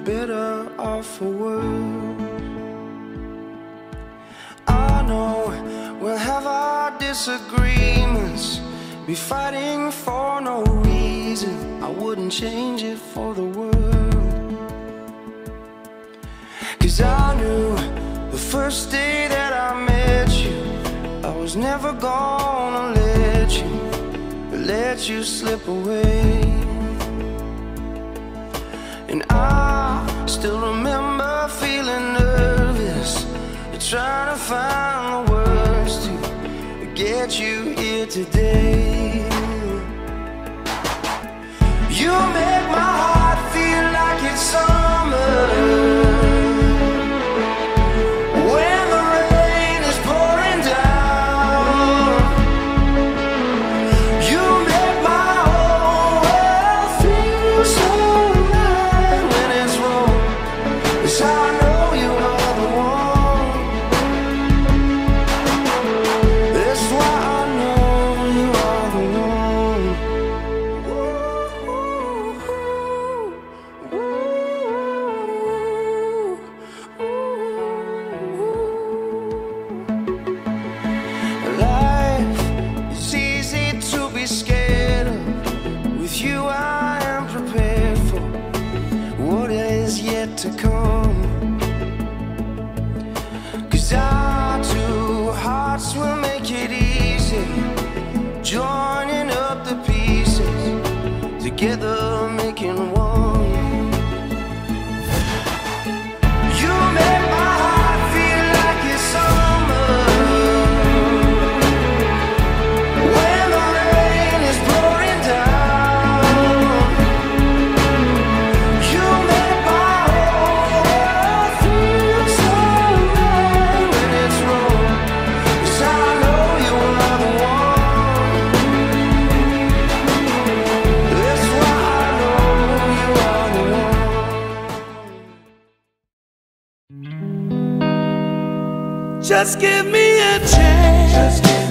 better off for worse. I know we'll have our disagreements, be fighting for no reason. I wouldn't change it for the world. 'Cause I knew the first day that I met you, I was never gonna let you slip away. And I still remember feeling nervous, trying to find the words to get you here today. You make my heart feel like it's summer when the rain is pouring down. You make my whole world feel so right when it's wrong. 'Cause I know you are the one. That's why I know you are the one. Life is easy to be scared of. With you I am prepared for what is yet to come. 'Cause our two hearts will make it easy, joining up the pieces, together making one. You make my heart feel like it's summer when the rain is pouring down. You make my whole world feel so right when it's wrong. 'Cause I know you are the one. That's why I know you are the one. Just give me a chance.